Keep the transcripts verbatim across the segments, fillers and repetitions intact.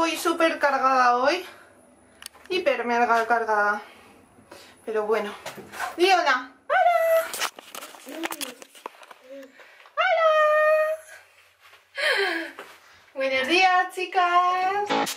voy súper cargada hoy. Hiper mega cargada. Pero bueno. ¡Di hola! ¡Hola! ¡Hola! Buenos días, chicas.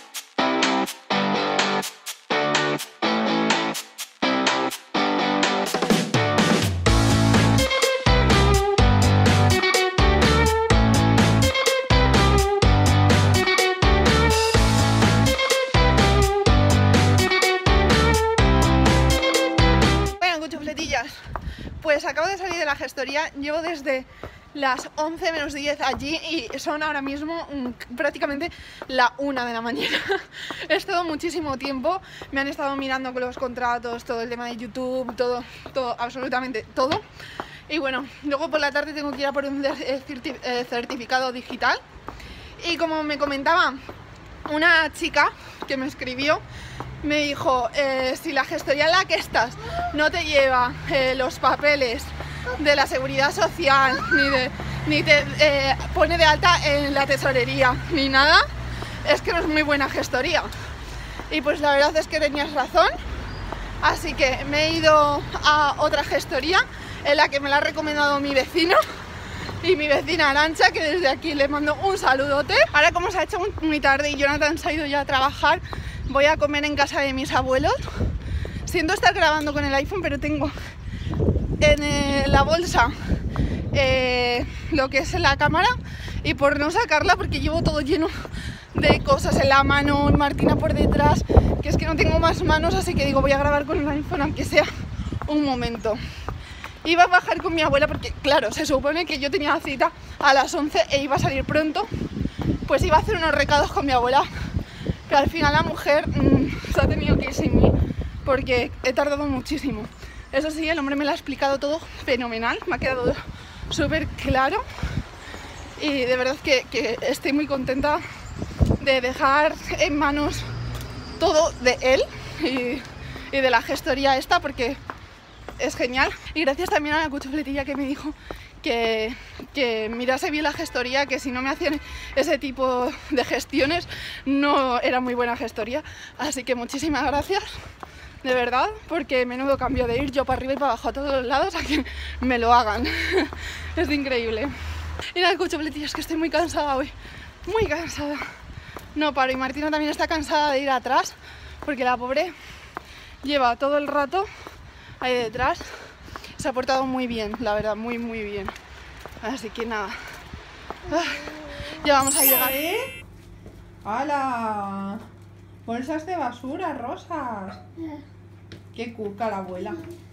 Pues acabo de salir de la gestoría, llevo desde las once menos diez allí y son ahora mismo mm, prácticamente la una de la mañana. He estado muchísimo tiempo, me han estado mirando con los contratos, todo el tema de YouTube, todo, todo, absolutamente todo. Y bueno, luego por la tarde tengo que ir a por un certificado digital. Y como me comentaba una chica que me escribió, me dijo, eh, si la gestoría en la que estás no te lleva eh, los papeles de la seguridad social, ni, de, ni te eh, pone de alta en la tesorería, ni nada, es que no es muy buena gestoría. Y pues la verdad es que tenías razón, así que me he ido a otra gestoría en la que me la ha recomendado mi vecino y mi vecina Arantxa, que desde aquí le mando un saludote. Ahora, como se ha hecho muy tarde y Jonathan se ha ido ya a trabajar, voy a comer en casa de mis abuelos. Siento estar grabando con el iPhone, pero tengo en eh, la bolsa eh, lo que es la cámara, y por no sacarla, porque llevo todo lleno de cosas en la mano, Martina por detrás, que es que no tengo más manos, así que digo, voy a grabar con el iPhone aunque sea un momento. Iba a bajar con mi abuela porque, claro, se supone que yo tenía cita a las once e iba a salir pronto, pues iba a hacer unos recados con mi abuela. Pero al final la mujer mmm, se ha tenido que ir sin mí porque he tardado muchísimo. Eso sí, el hombre me lo ha explicado todo fenomenal, me ha quedado súper claro y de verdad que, que estoy muy contenta de dejar en manos todo de él y, y de la gestoría esta, porque es genial. Y gracias también a la cuchufletilla que me dijo Que, que mirase bien la gestoría, que si no me hacían ese tipo de gestiones no era muy buena gestoría. Así que muchísimas gracias, de verdad, porque menudo cambio de ir yo para arriba y para abajo a todos los lados a que me lo hagan. Es increíble. Y nada, cuchufletillas, que estoy muy cansada hoy, muy cansada. No paro, y Martina también está cansada de ir atrás, porque la pobre lleva todo el rato ahí detrás. Se ha portado muy bien, la verdad, muy muy bien. Así que nada, ah, ya vamos a llegar. ¿Eh? ¡Hala! Bolsas de basura, rosas. ¡Qué cuca la abuela!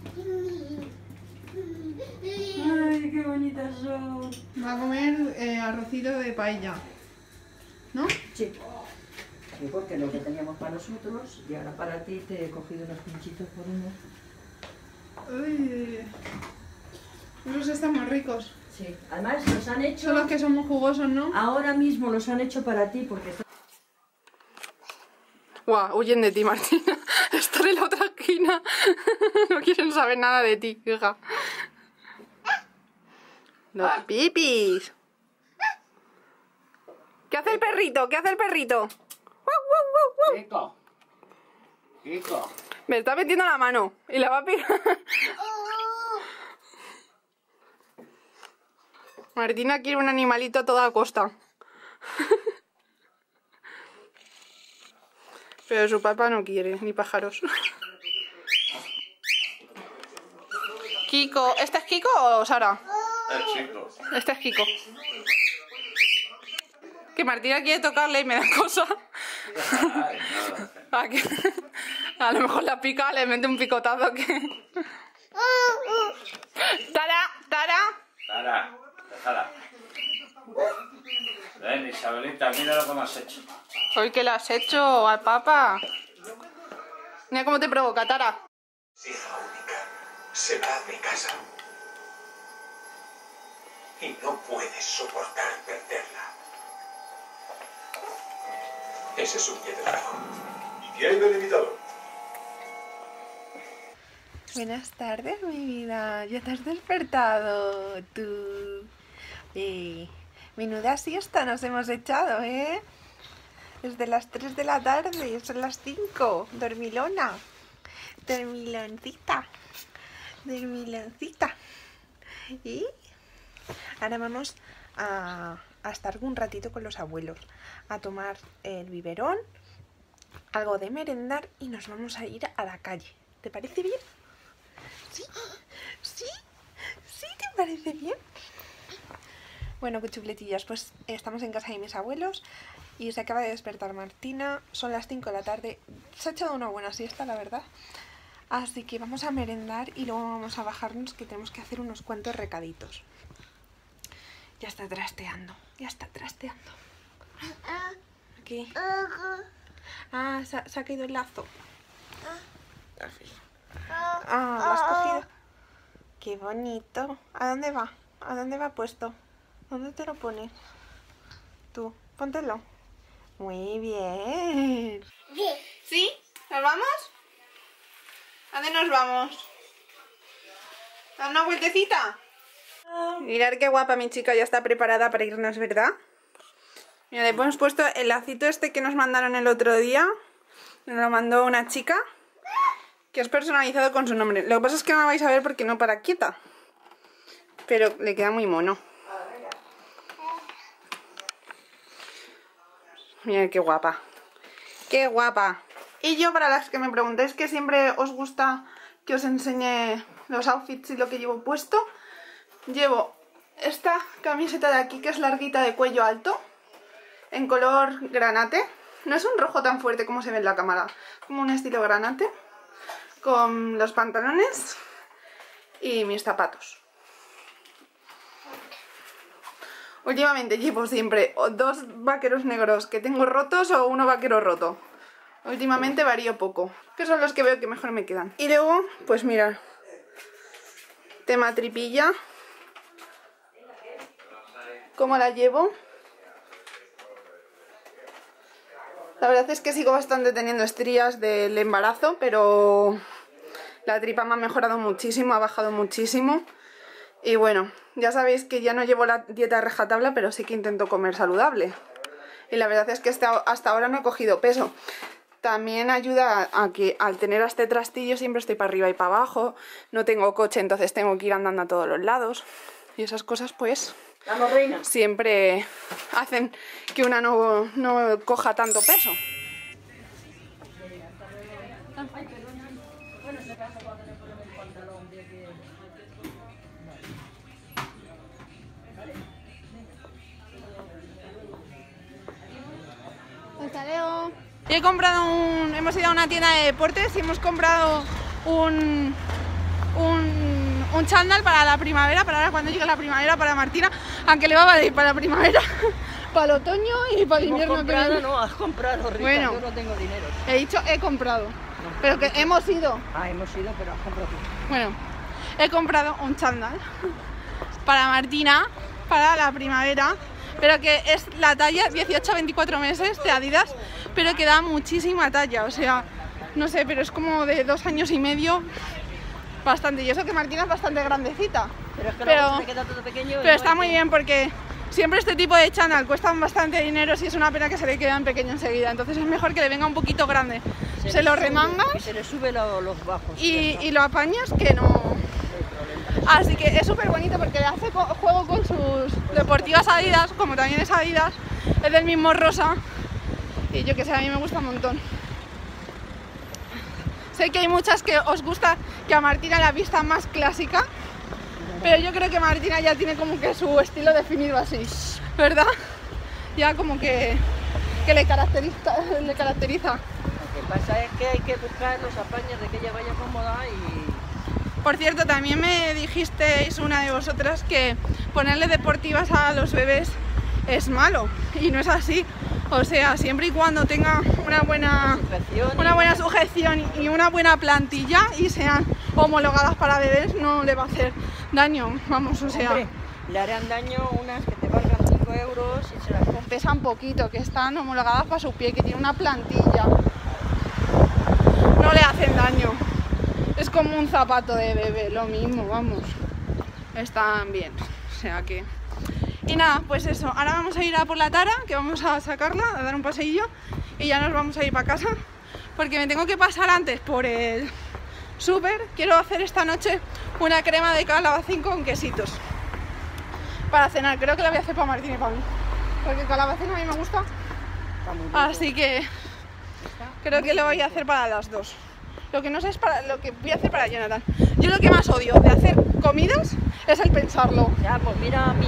¡Ay, qué bonitas son! Va a comer eh, arrocito de paella, ¿no? Sí. Sí, porque lo que teníamos para nosotros, y ahora para ti te he cogido unos pinchitos por uno. Uy, esos están muy ricos. Sí, además los han hecho... Son los que son muy jugosos, ¿no? Ahora mismo los han hecho para ti porque... Guau, huyen de ti, Martina. Están en la otra esquina. No quieren saber nada de ti, hija. Los pipis. ¿Qué hace el perrito? ¿Qué hace el perrito? Kiko. Kiko. Me está metiendo la mano y la va a picar. Martina quiere un animalito a toda costa. Pero su papá no quiere, ni pájaros. Kiko, ¿este es Kiko o Sara? El chico. Este es Kiko. Que Martina quiere tocarle y me da cosa. Ay, no. A, que, a lo mejor la pica, le mete un picotazo que... ¡Tara! ¡Tara! Tara, déjala. Ven, Isabelita, mira lo que me has hecho. Hoy que le has hecho al papá. Mira cómo te provoca, Tara. Hija única, se va de casa. Y no puedes soportar perderla. Ese es un piedrazo. ¿Y qué hay de limitado? Buenas tardes, mi vida. Ya te has despertado, tú. Eh, menuda siesta nos hemos echado, ¿eh? Desde las tres de la tarde, son las cinco. Dormilona. Dormiloncita. Dormiloncita. Y ahora vamos a, a estar un ratito con los abuelos, a tomar el biberón, algo de merendar y nos vamos a ir a la calle. ¿Te parece bien? ¿Sí? ¿Sí? ¿Sí te parece bien? Bueno, cuchupletillas, pues estamos en casa de mis abuelos y se acaba de despertar Martina. Son las cinco de la tarde. Se ha echado una buena siesta, la verdad. Así que vamos a merendar y luego vamos a bajarnos, que tenemos que hacer unos cuantos recaditos. Ya está trasteando, ya está trasteando. Aquí. Ah, se ha, se ha caído el lazo. Ah, ¿lo has cogido? Qué bonito. ¿A dónde va? ¿A dónde va puesto? ¿Dónde te lo pones? Tú, póntelo. Muy bien. ¿Sí? ¿Nos vamos? ¿A dónde nos vamos? ¿A una vueltecita? Mirad qué guapa mi chica, ya está preparada para irnos, ¿verdad? Mira, le hemos puesto el lacito este que nos mandaron el otro día. Nos lo mandó una chica que es personalizado con su nombre. Lo que pasa es que no la vais a ver porque no para quieta, pero le queda muy mono. Mirad qué guapa. ¡Qué guapa! Y yo, para las que me preguntáis que siempre os gusta que os enseñe los outfits y lo que llevo puesto, llevo esta camiseta de aquí que es larguita de cuello alto, en color granate. No es un rojo tan fuerte como se ve en la cámara, como un estilo granate, con los pantalones y mis zapatos. Últimamente llevo siempre dos vaqueros negros que tengo rotos o uno vaquero roto. Últimamente varío poco, que son los que veo que mejor me quedan. Y luego, pues mirad, tema tripilla, ¿cómo la llevo? La verdad es que sigo bastante teniendo estrías del embarazo, pero la tripa me ha mejorado muchísimo, ha bajado muchísimo. Y bueno, ya sabéis que ya no llevo la dieta rajatabla, pero sí que intento comer saludable. Y la verdad es que hasta ahora no he cogido peso. También ayuda a que al tener este trastillo siempre estoy para arriba y para abajo. No tengo coche, entonces tengo que ir andando a todos los lados. Y esas cosas pues siempre hacen que una no, no coja tanto peso. Hasta luego. He comprado un... Hemos ido a una tienda de deportes y hemos comprado un... un, un chándal para la primavera, para ahora cuando llegue la primavera, para Martina, aunque le va a valer para la primavera, para el otoño y para el invierno. ¿Hemos comprado? No, has comprado, Rita. Bueno, yo no tengo dinero. He dicho he comprado, no, pero que hemos ido. Ah, hemos ido, pero has comprado tú. Bueno, he comprado un chándal para Martina, para la primavera, pero que es la talla dieciocho a veinticuatro meses de Adidas, pero que da muchísima talla, o sea, no sé, pero es como de dos años y medio, bastante. Y eso que Martina es bastante grandecita, pero, es que pero, se queda todo pequeño pero está muy bien porque siempre este tipo de chándal cuestan bastante dinero y es una pena que se le quedan pequeño enseguida, entonces es mejor que le venga un poquito grande. Se, se lo remangas y se le sube lo, los bajos y, y lo apañas que no... Así que es súper bonito porque le hace juego con sus deportivas Adidas, como también es Adidas, es del mismo rosa y yo que sé, a mí me gusta un montón. Sé que hay muchas que os gusta que a Martina la vista más clásica, pero yo creo que Martina ya tiene como que su estilo definido así, ¿verdad? Ya como que, que le caracteriza, le caracteriza. Lo que pasa es que hay que buscar los apaños de que ella vaya cómoda y... Por cierto, también me dijisteis una de vosotras que ponerle deportivas a los bebés es malo, y no es así. O sea, siempre y cuando tenga una buena, una buena sujeción y una buena plantilla y sean homologadas para bebés, no le va a hacer daño, vamos, o sea... Hombre, le harán daño unas que te valgan cinco euros y se las compran. Pesan poquito, que están homologadas para su pie, que tiene una plantilla. No le hacen daño. Es como un zapato de bebé, lo mismo, vamos. Están bien, o sea que... Y nada, pues eso, ahora vamos a ir a por la Tara, que vamos a sacarla, a dar un paseillo, y ya nos vamos a ir para casa, porque me tengo que pasar antes por el súper. Quiero hacer esta noche una crema de calabacín con quesitos para cenar. Creo que la voy a hacer para Martín y para mí, porque el calabacín a mí me gusta, así que creo que lo voy a hacer para las dos. Lo que no sé es para lo que voy a hacer para Jonathan. Yo lo que más odio de hacer comidas es el pensarlo. Ya, pues mira a mí.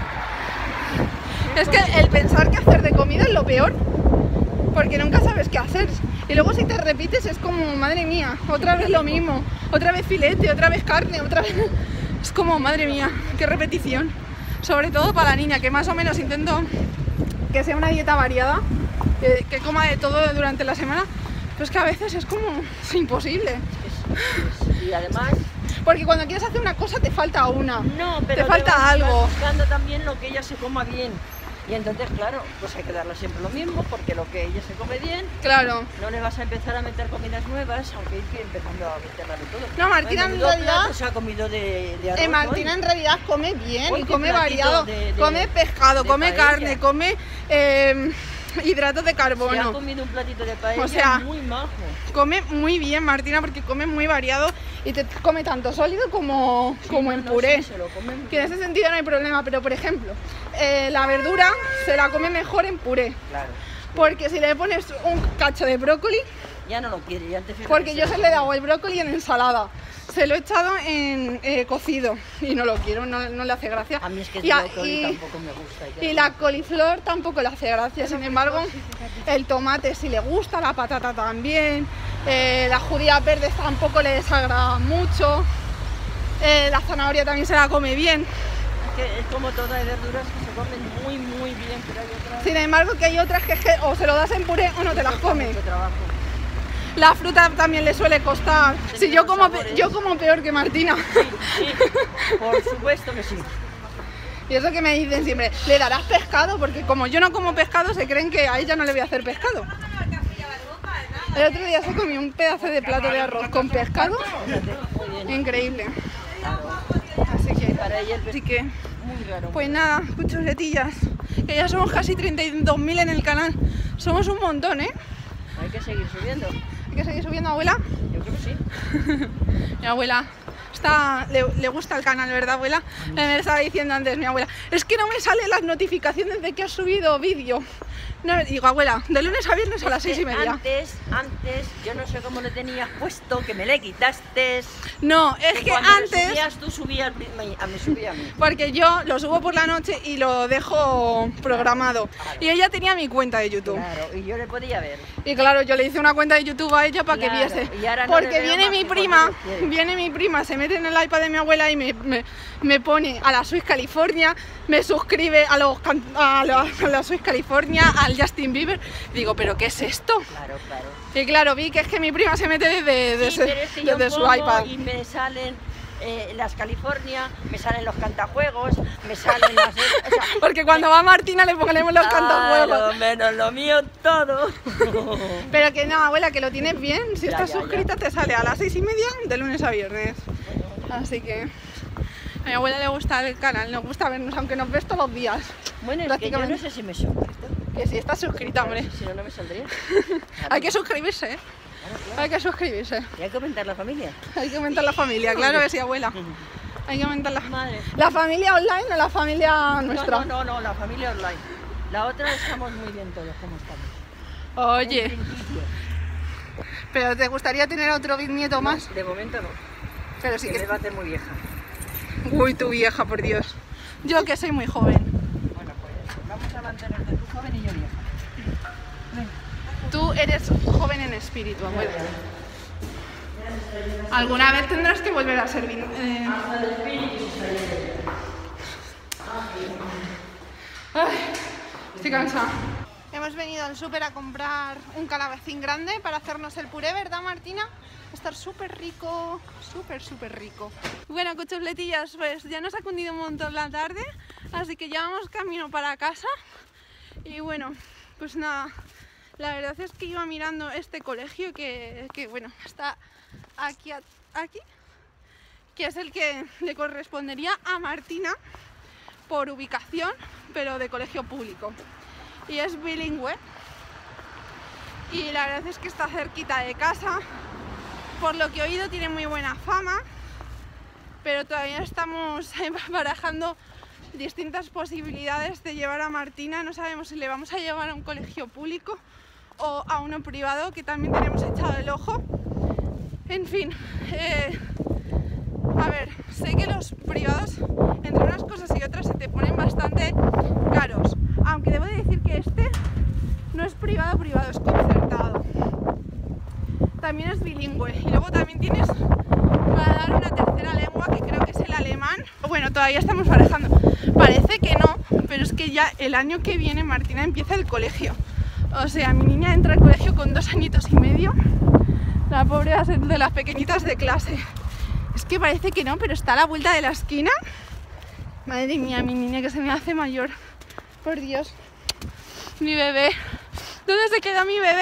Es que el pensar qué hacer de comida es lo peor, porque nunca sabes qué hacer. Y luego si te repites es como, madre mía, otra vez lo mismo, otra vez filete, otra vez carne, otra vez... Es como, madre mía, qué repetición. Sobre todo para la niña, que más o menos intento que sea una dieta variada, que, que coma de todo durante la semana, pues que a veces es como es imposible. Es, es, y además... Porque cuando quieres hacer una cosa te falta una, no, pero te falta te vas, algo. Vas buscando también lo que ella se coma bien. Y entonces, claro, pues hay que darle siempre lo mismo, porque lo que ella se come bien, claro, no le vas a empezar a meter comidas nuevas, aunque hay que empezando a meterla de todo. No, Martina en realidad se ha comido de, de arroz, eh, Martina hoy. en realidad come bien, Hoy y qué come platito variado, de- de- come pescado, de come paella. carne, come eh, hidratos de Se ha carbono. comido un platito de paella O sea, muy majo. Come muy bien Martina, porque come muy variado y te come tanto sólido como, como en No, no, puré. sí, se lo come muy Que en bien. ese sentido no hay problema, pero por ejemplo, eh, la verdura se la come mejor en puré. Claro. Porque si le pones un cacho de brócoli, Ya no lo quiere, ya te fijas porque que yo se se lo le he come. dado el brócoli en ensalada, se lo he echado en eh, cocido y no lo quiero, no, no le hace gracia. A mí es que y, el a- brócoli y- tampoco me gusta. hay que y la decirlo. coliflor tampoco le hace gracia, sin embargo, el tomate sí le gusta, la patata también, eh, las judías verdes tampoco le desagrada mucho, eh, la zanahoria también se la come bien. Es que es como todas las verduras que se comen muy, muy bien, pero hay otras Sin embargo, que hay otras que, es que o se lo das en puré o no te las cuesta come. mucho trabajo. La fruta también le suele costar. Tiene Si yo los como, pe- sabores. yo como peor que Martina. Sí, por supuesto que sí. Y eso que me dicen siempre, ¿le darás pescado? Porque como yo no como pescado, se creen que a ella no le voy a hacer pescado. El otro día se comió un pedazo de plato de arroz con pescado. Muy bien. Increíble. Claro. Así que, Para ella el así que muy raro. pues nada, cuchuletillas. Que ya somos casi treinta y dos mil en el canal. Somos un montón, ¿eh? Hay que seguir subiendo. Hay que seguir subiendo, abuela. Yo creo que sí. Mi abuela está, le, le gusta el canal, ¿verdad, abuela? Me estaba diciendo antes mi abuela, es que no me salen las notificaciones de que has subido vídeo. No, digo, abuela, de lunes a viernes a las seis y media. Antes, antes, yo no sé cómo le tenías puesto, que me le quitaste. No, es que cuando le antes, subías, tú subías al prim- a mí, subía a mí. porque yo lo subo por la noche y lo dejo programado. Y ella tenía mi cuenta de YouTube. Claro, y yo le podía ver. Y claro, yo le hice una cuenta de YouTube a ella para Claro, que viese. y ahora no le Porque veo viene más mi que prima, cuando quiere. viene mi prima, se mete en el iPad de mi abuela y me, me, me pone a la Swiss California, me suscribe a, los, can- a, la, a la Swiss California, al Justin Bieber. Digo, ¿pero qué es esto? Claro, claro. Y claro, vi que es que mi prima se mete desde, Sí, desde, pero es que yo desde su pongo iPad. y me salen eh, las California, me salen los cantajuegos, me salen las... O sea, Porque cuando va Martina le ponemos los claro, cantajuegos. menos lo mío todo. Pero que no, abuela, que lo tienes bien. Si Ya, estás ya, suscrita te sale a las seis y media de lunes a viernes. Así que a mi abuela le gusta el canal, nos gusta vernos, aunque nos ves todos los días. Bueno, es que yo Prácticamente. no sé si me suscrito. Que si estás suscrita, hombre. Si no, no me saldría. Hay que suscribirse, ¿eh? Hay que suscribirse. Y hay que aumentar la familia. Hay que aumentar la familia, claro que sí, abuela. Hay que aumentar la Madre. ¿La familia online o la familia nuestra? No, no, no, no, la familia online. La otra estamos muy bien todos como estamos. Oye, En principio. pero ¿te gustaría tener otro bisnieto más? De momento no. Pero sí Que me que... va a hacer muy vieja. Uy, tu vieja, por Dios. Yo que soy muy joven. Bueno, pues vamos a mantenerte tú joven y yo vieja. Tú eres joven en espíritu, abuela. Alguna vez tendrás que volver a ser vin- eh... Ay, estoy cansada. Hemos venido al súper a comprar un calabacín grande para hacernos el puré, ¿verdad, Martina? Va a estar súper rico, súper, súper rico. Bueno, cuchufletillas, pues ya nos ha cundido un montón la tarde, así que ya vamos camino para casa. Y bueno, pues nada, la verdad es que iba mirando este colegio que, que bueno, está aquí, aquí, que es el que le correspondería a Martina, por ubicación, pero de colegio público. Y es bilingüe. Y la verdad es que está cerquita de casa. Por lo que he oído tiene muy buena fama. Pero todavía estamos barajando distintas posibilidades de llevar a Martina. No sabemos si le vamos a llevar a un colegio público o a uno privado, que también tenemos echado el ojo. En fin, eh, a ver, sé que los privados, entre unas cosas y otras, se te ponen bastante caros. Aunque debo de decir que este no es privado privado, es concertado. También es bilingüe. Y luego también tienes para dar una tercera lengua, que creo que es el alemán. Bueno, todavía estamos barajando. Parece que no, pero es que ya el año que viene Martina empieza el colegio. O sea, mi niña entra al colegio con dos añitos y medio. La pobre va a ser de las pequeñitas de clase. Es que parece que no, pero está a la vuelta de la esquina. Madre mía, mi niña que se me hace mayor. Por Dios. Mi bebé. ¿Dónde se queda mi bebé?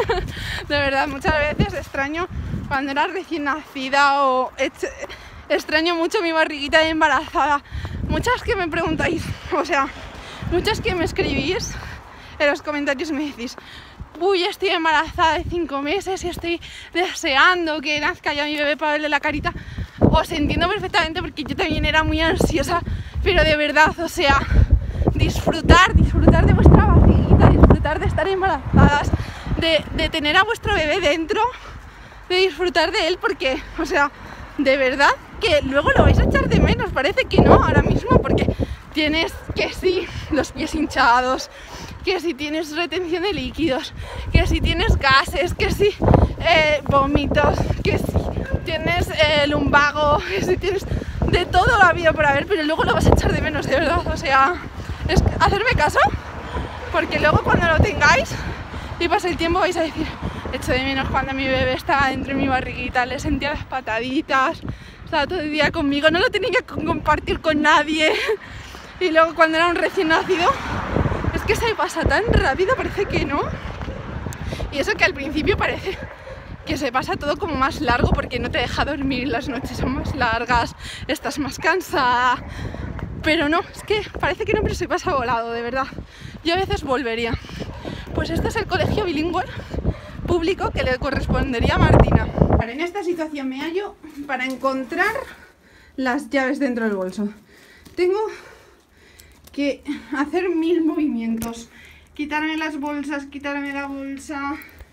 De verdad, muchas veces extraño cuando era recién nacida o extraño mucho mi barriguita de embarazada. Muchas que me preguntáis, o sea, muchas que me escribís en los comentarios y me decís: uy, estoy embarazada de cinco meses y estoy deseando que nazca ya mi bebé para verle la carita. Os entiendo perfectamente, porque yo también era muy ansiosa, pero de verdad, o sea, disfrutar, disfrutar de vuestra barriguita, disfrutar de estar embarazadas, de, de tener a vuestro bebé dentro, de disfrutar de él, porque, o sea, de verdad que luego lo vais a echar de menos. Parece que no ahora mismo, porque tienes que sí, los pies hinchados, que si tienes retención de líquidos, que si tienes gases, que si eh, vómitos, que si tienes eh, lumbago, que si tienes de todo la vida por haber, pero luego lo vas a echar de menos, de verdad. O sea, es hacerme caso, porque luego cuando lo tengáis y pase el tiempo vais a decir: echo de menos cuando mi bebé estaba dentro de mi barriguita, le sentía las pataditas, estaba todo el día conmigo, no lo tenía que compartir con nadie. Y luego cuando era un recién nacido, es que se pasa tan rápido, parece que no. Y eso que al principio parece que se pasa todo como más largo, porque no te deja dormir, las noches son más largas, estás más cansada. Pero no, es que parece que no, pero se pasa volado, de verdad. Yo a veces volvería. Pues este es el colegio bilingüe público que le correspondería a Martina. Vale, en esta situación me hallo para encontrar las llaves dentro del bolso. Tengo que hacer mil movimientos: quitarme las bolsas, quitarme la bolsa,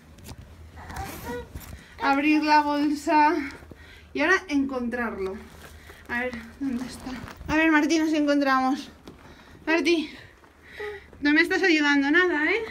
abrir la bolsa y ahora encontrarlo. A ver, ¿dónde está? A ver, Martina, si encontramos. Martí, no me estás ayudando nada, ¿eh?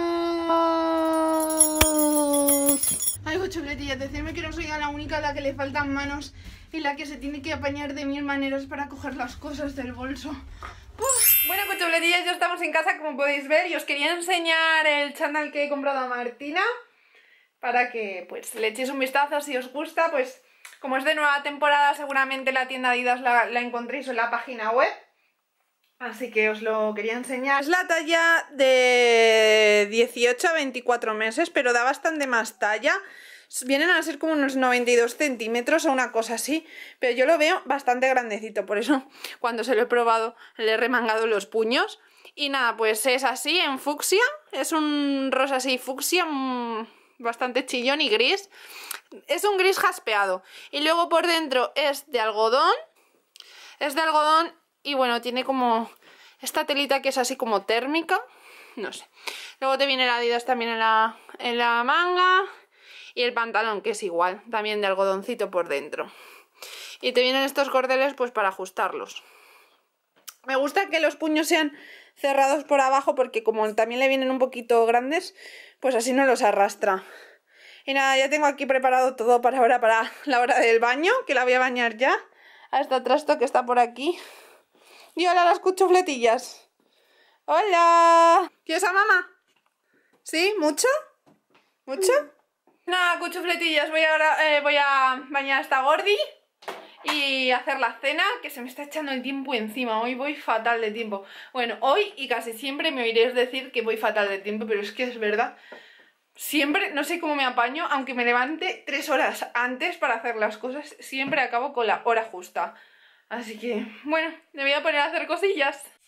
Ay, chuletillas, decirme que no soy la única a la que le faltan manos y la que se tiene que apañar de mil maneras para coger las cosas del bolso. Uf. Bueno, cuchuletillas, ya estamos en casa, como podéis ver, y os quería enseñar el chándal que he comprado a Martina para que pues le echéis un vistazo. Si os gusta, pues como es de nueva temporada, seguramente la tienda Adidas la, la encontréis en la página web, así que os lo quería enseñar. Es la talla de dieciocho a veinticuatro meses, pero da bastante más talla. Vienen a ser como unos noventa y dos centímetros o una cosa así, pero yo lo veo bastante grandecito, por eso cuando se lo he probado le he remangado los puños. Y nada, pues es así, en fucsia, es un rosa así fucsia, mmm, bastante chillón y gris. Es un gris jaspeado, y luego por dentro es de algodón, es de algodón y bueno, tiene como esta telita que es así como térmica, no sé. Luego te viene la Adidas también en la, en la manga. Y el pantalón, que es igual, también de algodoncito por dentro. Y te vienen estos cordeles pues para ajustarlos. Me gusta que los puños sean cerrados por abajo, porque como también le vienen un poquito grandes, pues así no los arrastra. Y nada, ya tengo aquí preparado todo para ahora, para la hora del baño, que la voy a bañar ya. A esta trasto que está por aquí. Y hola las cuchufletillas. ¡Hola! ¿Quieres a mamá? ¿Sí? ¿Mucho? ¿Mucho? Nada, cuchufletillas, voy ahora eh, voy a bañar a esta gordi y hacer la cena, que se me está echando el tiempo encima. Hoy voy fatal de tiempo. Bueno, hoy y casi siempre me oiréis decir que voy fatal de tiempo, pero es que es verdad. Siempre, no sé cómo me apaño, aunque me levante tres horas antes para hacer las cosas, siempre acabo con la hora justa. Así que, bueno, me voy a poner a hacer cosillas.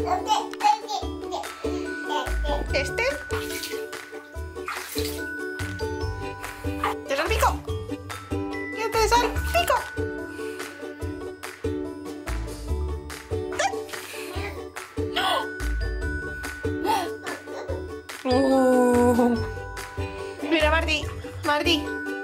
Este. ¡Te salpico! ¡Que te salpico! Uh. Mira, Martí, Martí.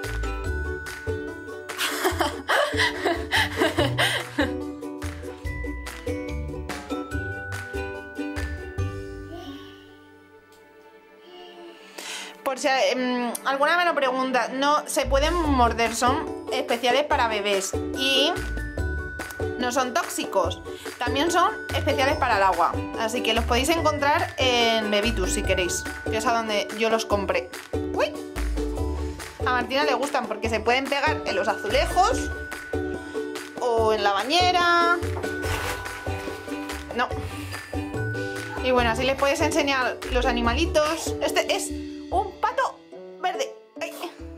Por si eh, alguna me lo pregunta, no se pueden morder, son especiales para bebés y no son tóxicos. También son especiales para el agua, así que los podéis encontrar en Bebitus si queréis, que es a donde yo los compré. Uy. A Martina le gustan porque se pueden pegar en los azulejos o en la bañera. No. Y bueno, así les puedes enseñar los animalitos. Este es un pato verde. Ay.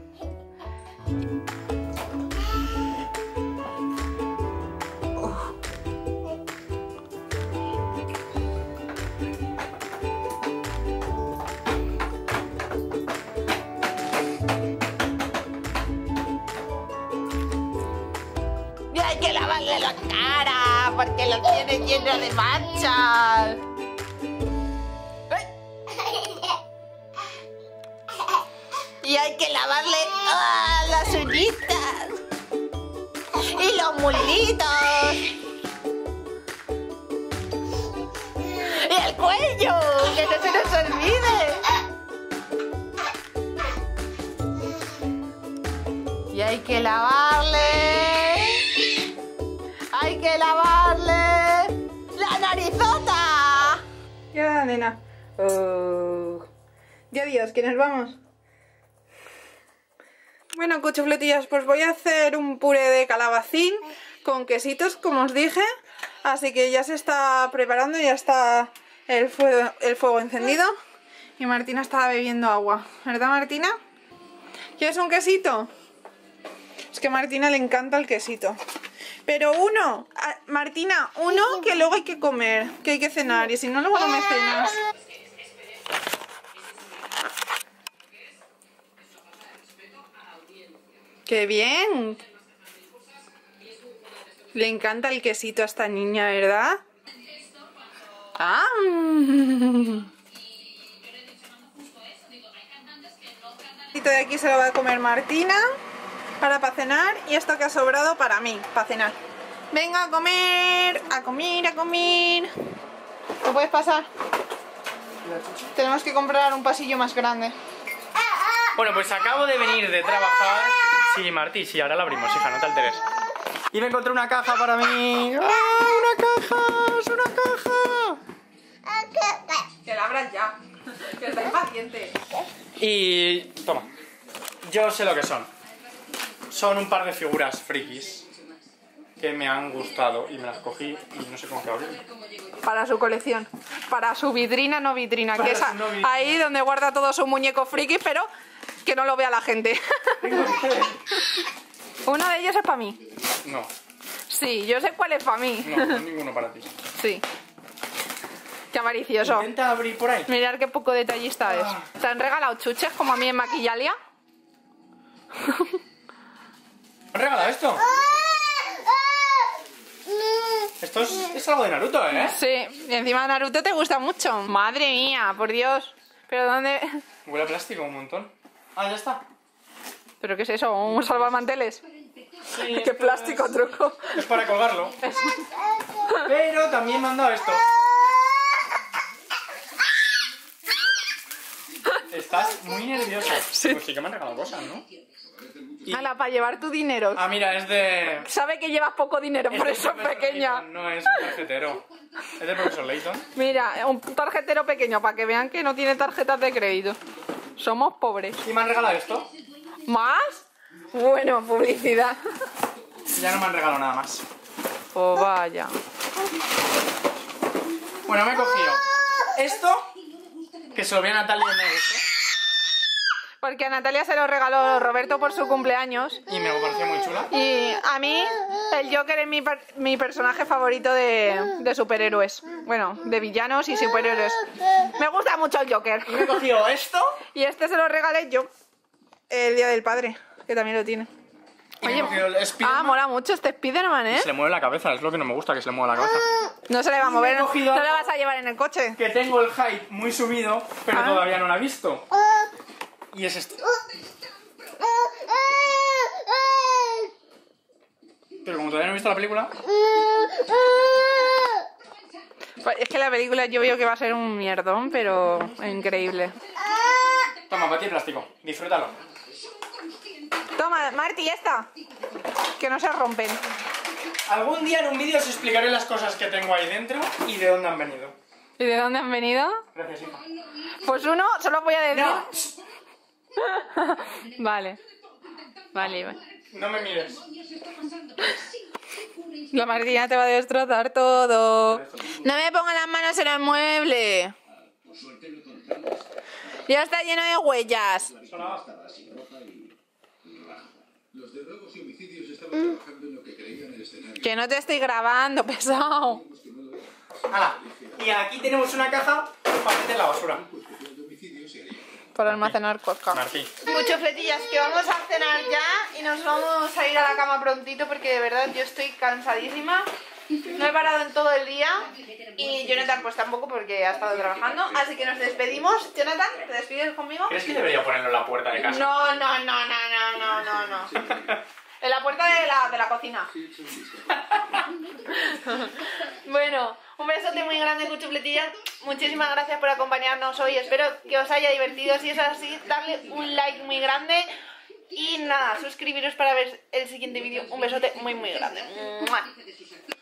Y hay que lavarle la cara porque lo tiene lleno de manchas. Y hay que lavarle ¡ah! Las uñitas y los muslitos y el cuello, que no se nos olvide. Y hay que lavarle, hay que lavarle la narizota. Ya, nena. Oh. Ya, adiós, que nos vamos. Bueno, cuchufletillas, pues voy a hacer un puré de calabacín con quesitos, como os dije. Así que ya se está preparando, ya está el fuego, el fuego encendido. Y Martina está bebiendo agua. ¿Verdad, Martina? ¿Quieres un quesito? Es que a Martina le encanta el quesito. Pero uno, a, Martina, uno que luego hay que comer, que hay que cenar. Y si no, luego no me cenas. ¡Qué bien! Le encanta el quesito a esta niña, ¿verdad? ¡Ah! Esto de aquí se lo va a comer Martina para para cenar y esto que ha sobrado para mí, para cenar. Venga a comer, a comer, a comer. ¿Te puedes pasar? Tenemos que comprar un pasillo más grande. Bueno, pues acabo de venir de trabajar. Sí, Martí, sí, ahora la abrimos, hija, no te alteres. Y me encontré una caja para mí. ¡Ah, una caja! ¡Es una caja! Que la abras ya, que está impaciente. Y... toma. Yo sé lo que son. Son un par de figuras frikis que me han gustado y me las cogí y no sé con qué abrir. Para su colección, para su vitrina no vitrina, Para que es a- no vitrina. ahí donde guarda todos sus muñecos frikis, pero que no lo vea la gente. Uno de ellos es para mí. No, Sí, yo sé cuál es para mí. no, no ninguno para ti. Sí. Qué avaricioso. Intenta abrir por ahí. Mirar qué poco detallista es. ¿Te han regalado chuches como a mí en Maquillalia? ¿Me has regalado esto? Esto es, es algo de Naruto, ¿eh? Sí, y encima Naruto te gusta mucho. Madre mía, por Dios. ¿Pero dónde...? Huele a plástico un montón. Ah, ya está. ¿Pero qué es eso? ¿Un salvamanteles? Sí, ¡Qué esto plástico, es- truco! Es para colgarlo. Pero también me han dado esto. Estás muy nerviosa. Sí. Pues sí que me han regalado cosas, ¿no? Y- Hala, para llevar tu dinero. Ah, mira, es de... Sabe que llevas poco dinero, por es de eso es profesor pequeña. Layton, no es un tarjetero. Es de profesor Layton. Mira, un tarjetero pequeño, para que vean que no tiene tarjetas de crédito. Somos pobres. Y me han regalado esto. ¿Más? Bueno, publicidad. Ya no me han regalado nada más. Oh, vaya. Bueno, me he cogido esto, que se lo voy a Natalia y me gusta. Porque a Natalia se lo regaló Roberto por su cumpleaños. Y me pareció muy chula. Y a mí, el Joker es mi, per- mi personaje favorito de, de superhéroes. Bueno, de villanos y superhéroes. Me gusta mucho el Joker. Me he cogido esto. Y este se lo regalé yo el Día del Padre, que también lo tiene. Y me he Oye, cogido el Spiderman. ah, mola mucho este Spiderman, ¿eh? Se le mueve la cabeza, es lo que no me gusta, que se le mueva la cabeza. No se le va a mover, he no cogido le algo- vas a llevar en el coche. Que tengo el hype muy subido, pero Ah. todavía no lo he visto. Y es este. Pero como todavía no he visto la película, Pues es que la película yo veo que va a ser un mierdón, pero increíble. toma, para ti el plástico, disfrútalo. Toma, Marty, esta. Que no se rompen. Algún día en un vídeo os explicaré las cosas que tengo ahí dentro y de dónde han venido. ¿Y de dónde han venido? Gracias, hija. Pues uno, solo voy a decir... No, Vale. Vale, vale. no me mires. La Martina te va a destrozar todo. No me pongan las manos en el mueble. Ya está lleno de huellas. Sonaba. Los de robos y homicidios estaban trabajando en lo que creían el escenario. Que no te estoy grabando, pesado. ¡Hala! Y aquí tenemos una caja para meter la basura. Para almacenar coca. Martín. Mucho fletillas, que vamos a cenar ya y nos vamos a ir a la cama prontito porque de verdad yo estoy cansadísima. No he parado en todo el día y Jonathan pues tampoco porque ha estado trabajando. Así que nos despedimos. Jonathan, ¿te despides conmigo? ¿Crees que debería ponerlo en la puerta de casa? No, no, no, no, no, no, no, no. En la puerta de la, de la cocina. Bueno, un besote muy grande, cuchufletillas. Muchísimas gracias por acompañarnos hoy. Espero que os haya divertido. Si es así, darle un like muy grande. Y nada, suscribiros para ver el siguiente vídeo. Un besote muy, muy grande. ¡Mua!